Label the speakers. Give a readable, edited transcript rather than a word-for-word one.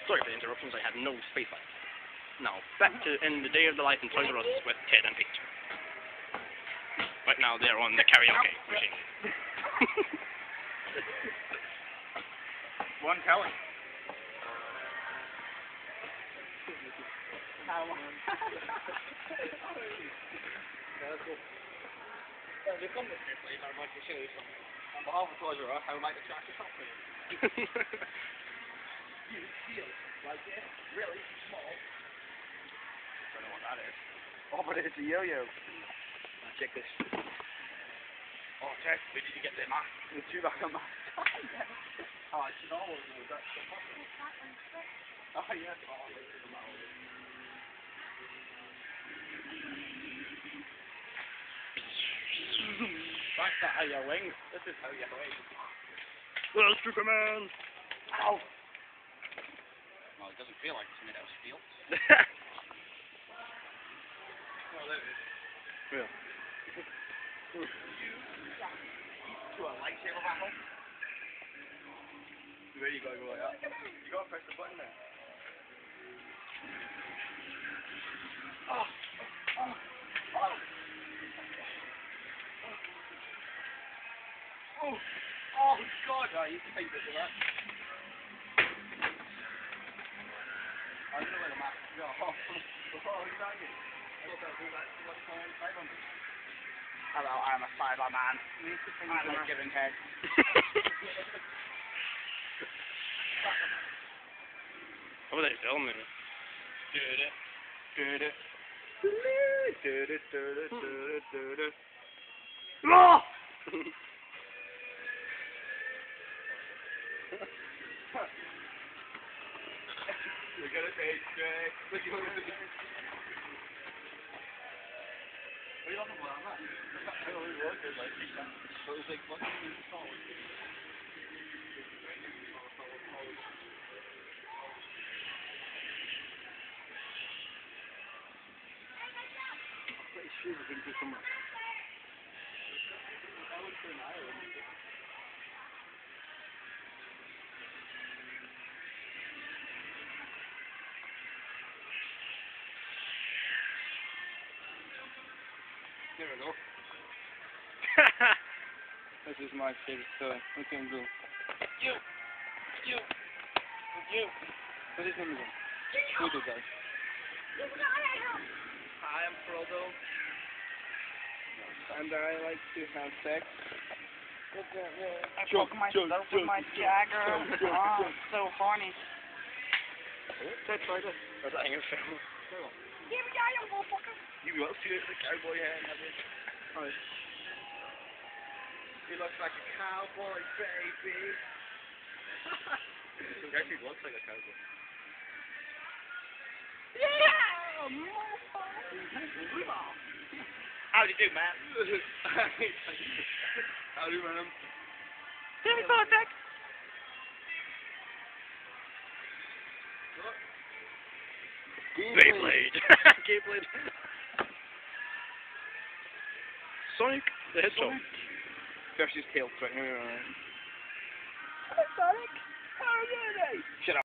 Speaker 1: Sorry for the interruptions, I had no space left. Now, back to In the Day of the Life in Toys R Us with Ted and Pete. Right now, they're on the karaoke machine.
Speaker 2: One Kelly. They come with this, like, I'm like to show you something. On behalf of Toys R Us, I would like to track the top for you. You feel like this, really small. I don't know what that is.
Speaker 3: Oh, but it's a yo-yo.
Speaker 2: Check this. Oh, Ted, where did you get them, man?
Speaker 3: The Chewbacca mask.
Speaker 2: Oh, I should always know that.
Speaker 3: Oh, yeah.
Speaker 2: That's not how you wing. This is how you wing.
Speaker 1: Well, Superman!
Speaker 2: Ow! Well, it doesn't feel like it's made out of steel. Oh, there it is.
Speaker 1: Yeah.
Speaker 2: To a lightsaber battle.
Speaker 3: Where you gotta go like that? You gotta press the button there.
Speaker 2: Oh! Oh! Oh! Oh! Oh, God! I used to think this of that. I don't know where the map is. Oh, he's on you. I thought that was like $500. Hello, I'm a Cyberman. I like giving head.
Speaker 1: What were they filming? Oh!
Speaker 3: You're gonna take straight.
Speaker 2: What do you want to do? What do you want to do?
Speaker 3: I don't really work it like that.
Speaker 2: So it was like, what do you mean solid?
Speaker 3: Put his shoes into somewhere.
Speaker 2: There we go.
Speaker 3: This is my favorite toy. Look at him go.
Speaker 2: You.
Speaker 3: What's his name again? Frodo guy.
Speaker 2: Hi, I'm Frodo.
Speaker 3: And I like to have sex.
Speaker 4: I poke myself with my dagger. Oh, so horny.
Speaker 3: Let's try this.
Speaker 1: That's a hanging film.
Speaker 4: Give me that, you motherfucker.
Speaker 3: You will see the cowboy hat, have you? Oh.
Speaker 2: He looks like a cowboy, baby.
Speaker 1: He actually looks like a cowboy.
Speaker 4: Yeah, motherfucker.
Speaker 2: How'd you do, man?
Speaker 3: Howdy, man.
Speaker 4: Give me contact.
Speaker 1: Beyblade! Beyblade! Sonic the Hedgehog.
Speaker 3: Versus Tails, right?
Speaker 4: Sonic. How are you today?
Speaker 2: Shut up.